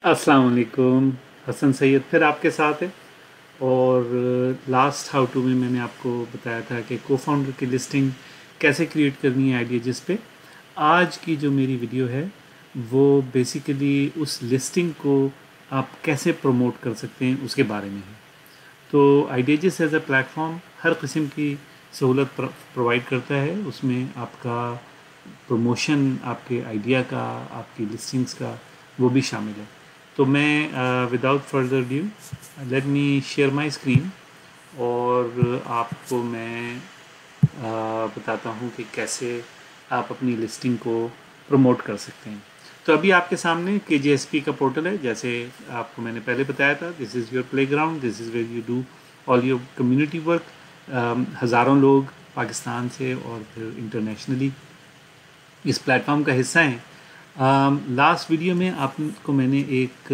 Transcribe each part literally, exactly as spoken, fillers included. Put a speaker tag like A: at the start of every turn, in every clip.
A: अस्सलाम वालेकुम। हसन सैयद फिर आपके साथ है। और लास्ट हाउ टू में मैंने आपको बताया था कि को फाउंडर की लिस्टिंग कैसे क्रिएट करनी है आइडिया जिस पे। आज की जो मेरी वीडियो है वो बेसिकली उस लिस्टिंग को आप कैसे प्रमोट कर सकते हैं उसके बारे में है। तो आइडियाजिस एज अ प्लेटफॉर्म हर किस्म की सहूलत प्रोवाइड करता है। उसमें आपका प्रमोशन, आपके आइडिया का, आपकी लिस्टिंग्स का, वो भी शामिल है। तो मैं without further due let me share my screen और आपको मैं uh, बताता हूँ कि कैसे आप अपनी लिस्टिंग को प्रमोट कर सकते हैं। तो अभी आपके सामने के जे एस पी का पोर्टल है। जैसे आपको मैंने पहले बताया था, this is your playground, this is where you do all your community work. हज़ारों लोग पाकिस्तान से और फिर इंटरनेशनली इस प्लेटफॉर्म का हिस्सा हैं। लास्ट वीडियो में आपको मैंने एक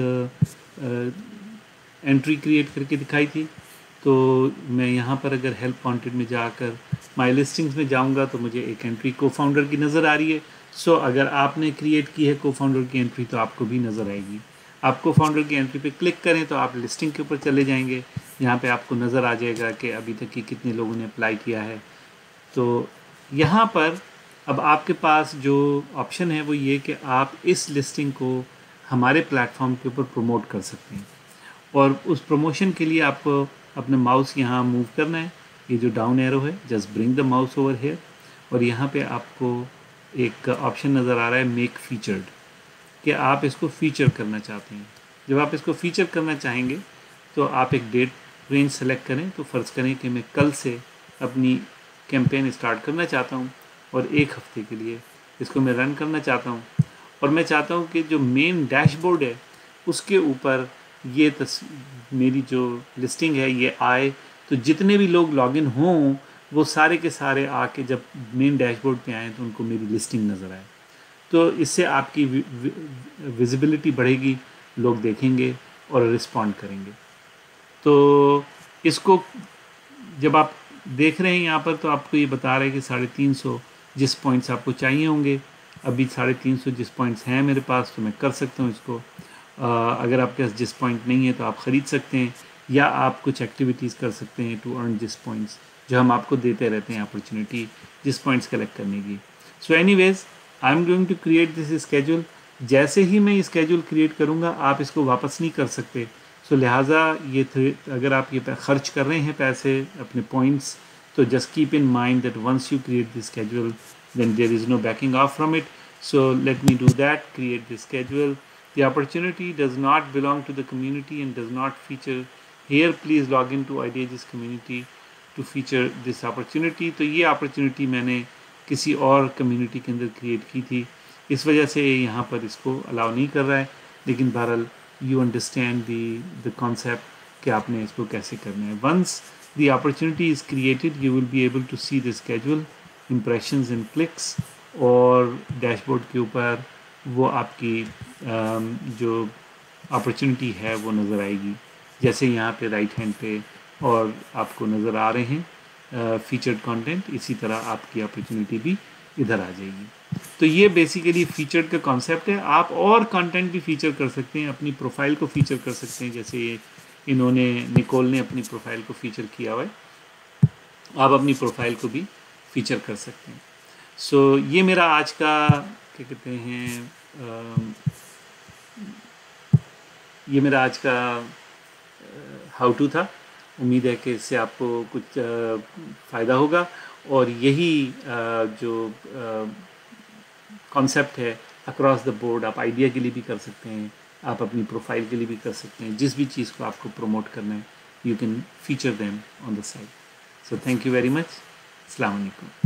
A: एंट्री क्रिएट करके दिखाई थी। तो मैं यहाँ पर अगर हेल्प वांटेड में जाकर माय लिस्टिंग्स में जाऊँगा तो मुझे एक एंट्री को फाउंडर की नज़र आ रही है। सो so, अगर आपने क्रिएट की है को फाउंडर की एंट्री तो आपको भी नज़र आएगी। आप को फाउंडर की एंट्री पे क्लिक करें तो आप लिस्टिंग के ऊपर चले जाएंगे। यहाँ पे आपको नज़र आ जाएगा कि अभी तक की कितने लोगों ने अप्लाई किया है। तो यहाँ पर अब आपके पास जो ऑप्शन है वो ये कि आप इस लिस्टिंग को हमारे प्लेटफॉर्म के ऊपर प्रमोट कर सकते हैं। और उस प्रमोशन के लिए आपको अपना माउस यहाँ मूव करना है। ये जो डाउन एरो है, just bring the mouse over here और यहाँ पे आपको एक ऑप्शन नज़र आ रहा है मेक फीचर्ड, कि आप इसको फीचर करना चाहते हैं। जब आप इसको फीचर करना चाहेंगे तो आप एक डेट रेंज सेलेक्ट करें। तो फ़र्ज़ करें कि मैं कल से अपनी कैंपेन स्टार्ट करना चाहता हूँ और एक हफ़्ते के लिए इसको मैं रन करना चाहता हूँ। और मैं चाहता हूँ कि जो मेन डैशबोर्ड है उसके ऊपर ये तस मेरी जो लिस्टिंग है ये आए, तो जितने भी लोग लॉगिन हों वो सारे के सारे आके जब मेन डैशबोर्ड पे आएँ तो उनको मेरी लिस्टिंग नज़र आए। तो इससे आपकी विजिबिलिटी बढ़ेगी, लोग देखेंगे और रिस्पॉन्ड करेंगे। तो इसको जब आप देख रहे हैं यहाँ पर तो आपको ये बता रहे हैं कि साढ़े तीन सौ जिस पॉइंट्स आपको चाहिए होंगे, अभी साढ़े तीन सौ जिस पॉइंट्स हैं मेरे पास तो मैं कर सकता हूँ इसको। आ, अगर आपके पास जिस पॉइंट नहीं है तो आप ख़रीद सकते हैं या आप कुछ एक्टिविटीज़ कर सकते हैं टू अर्न जिस पॉइंट्स, जो हम आपको देते रहते हैं अपॉर्चुनिटी जिस पॉइंट्स कलेक्ट करने की। So anyways I am going to create this schedule. जैसे ही मैं ये स्केड्यूल क्रिएट करूँगा आप इसको वापस नहीं कर सकते। सो so, लिहाजा ये अगर आप ये खर्च कर रहे हैं पैसे अपने पॉइंट्स, तो just keep in mind that once you create this schedule then there is no backing off from it. So let me do that, create this schedule. The opportunity does not belong to the community and does not feature here. Please log into Ideages community to feature this opportunity. तो ये opportunity मैंने किसी और community के अंदर create की थी, इस वजह से यहाँ पर इसको allow नहीं कर रहा है। लेकिन बहरहाल you understand the the concept कि आपने इसको कैसे करना है। Once the opportunity is created, you will be able to see the schedule, impressions and clicks, और डैशबोर्ड के ऊपर वो आपकी जो अपॉर्चुनिटी है वो नज़र आएगी, जैसे यहाँ पे राइट हैंड पे और आपको नज़र आ रहे हैं फीचर्ड कंटेंट, इसी तरह आपकी अपॉर्चुनिटी भी इधर आ जाएगी। तो ये बेसिकली फीचर्ड का कॉन्सेप्ट है। आप और कंटेंट भी फीचर कर सकते हैं, अपनी प्रोफाइल को फीचर कर सकते हैं, जैसे इन्होंने निकोल ने अपनी प्रोफाइल को फीचर किया हुआ है, आप अपनी प्रोफाइल को भी फीचर कर सकते हैं। सो so, ये मेरा आज का क्या कहते हैं आ, ये मेरा आज का हाउ टू था। उम्मीद है कि इससे आपको कुछ फ़ायदा होगा और यही आ, जो कॉन्सेप्ट है अक्रॉस द बोर्ड आप आइडिया के लिए भी कर सकते हैं, आप अपनी प्रोफाइल के लिए भी कर सकते हैं। जिस भी चीज़ को आपको प्रमोट करना है you can feature them on the site. So thank you very much. अस्सलाम वालेकुम।